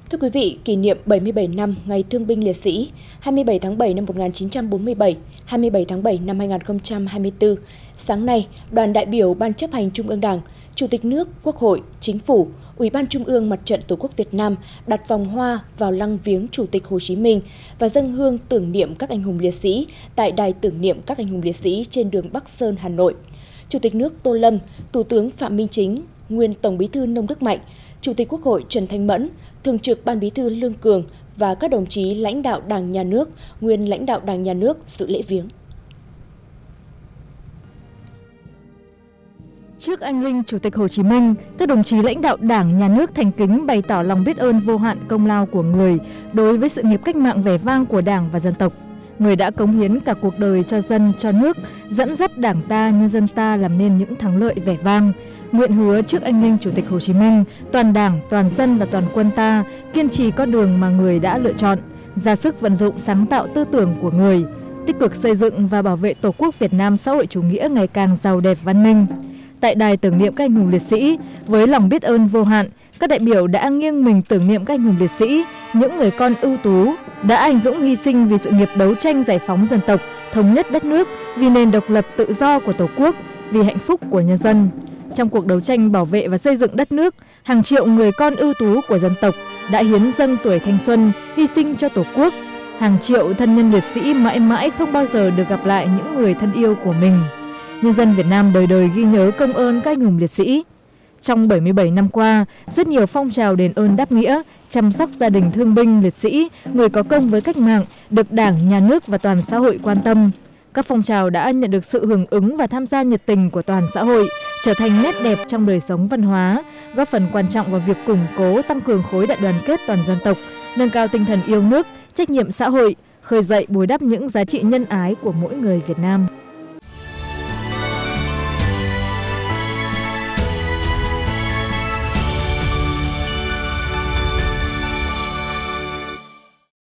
Thưa quý vị, kỷ niệm 77 năm Ngày Thương binh Liệt sĩ 27 tháng 7 năm 1947, 27 tháng 7 năm 2024, sáng nay, đoàn đại biểu Ban chấp hành Trung ương Đảng, Chủ tịch nước, Quốc hội, Chính phủ, Ủy ban Trung ương Mặt trận Tổ quốc Việt Nam đặt vòng hoa vào lăng viếng Chủ tịch Hồ Chí Minh và dâng hương tưởng niệm các anh hùng liệt sĩ tại Đài tưởng niệm các anh hùng liệt sĩ trên đường Bắc Sơn, Hà Nội. Chủ tịch nước Tô Lâm, Thủ tướng Phạm Minh Chính, nguyên Tổng bí thư Nông Đức Mạnh, Chủ tịch Quốc hội Trần Thanh Mẫn, Thường trực Ban Bí thư Lương Cường và các đồng chí lãnh đạo Đảng, Nhà nước, nguyên lãnh đạo Đảng, Nhà nước dự lễ viếng. Trước anh linh Chủ tịch Hồ Chí Minh, các đồng chí lãnh đạo Đảng, Nhà nước thành kính bày tỏ lòng biết ơn vô hạn công lao của người đối với sự nghiệp cách mạng vẻ vang của Đảng và dân tộc. Người đã cống hiến cả cuộc đời cho dân, cho nước, dẫn dắt Đảng ta, nhân dân ta làm nên những thắng lợi vẻ vang. Nguyện hứa trước anh linh Chủ tịch Hồ Chí Minh, toàn Đảng, toàn dân và toàn quân ta kiên trì con đường mà người đã lựa chọn, ra sức vận dụng sáng tạo tư tưởng của người, tích cực xây dựng và bảo vệ Tổ quốc Việt Nam xã hội chủ nghĩa ngày càng giàu đẹp văn minh. Tại Đài tưởng niệm các anh hùng liệt sĩ, với lòng biết ơn vô hạn, các đại biểu đã nghiêng mình tưởng niệm các anh hùng liệt sĩ, những người con ưu tú đã anh dũng hy sinh vì sự nghiệp đấu tranh giải phóng dân tộc, thống nhất đất nước, vì nền độc lập tự do của Tổ quốc, vì hạnh phúc của nhân dân. Trong cuộc đấu tranh bảo vệ và xây dựng đất nước, hàng triệu người con ưu tú của dân tộc đã hiến dâng tuổi thanh xuân, hy sinh cho Tổ quốc. Hàng triệu thân nhân liệt sĩ mãi mãi không bao giờ được gặp lại những người thân yêu của mình. Nhân dân Việt Nam đời đời ghi nhớ công ơn các anh hùng liệt sĩ. Trong 77 năm qua, rất nhiều phong trào đền ơn đáp nghĩa, chăm sóc gia đình thương binh liệt sĩ, người có công với cách mạng được Đảng, Nhà nước và toàn xã hội quan tâm. Các phong trào đã nhận được sự hưởng ứng và tham gia nhiệt tình của toàn xã hội, trở thành nét đẹp trong đời sống văn hóa, góp phần quan trọng vào việc củng cố, tăng cường khối đại đoàn kết toàn dân tộc, nâng cao tinh thần yêu nước, trách nhiệm xã hội, khơi dậy bồi đắp những giá trị nhân ái của mỗi người Việt Nam.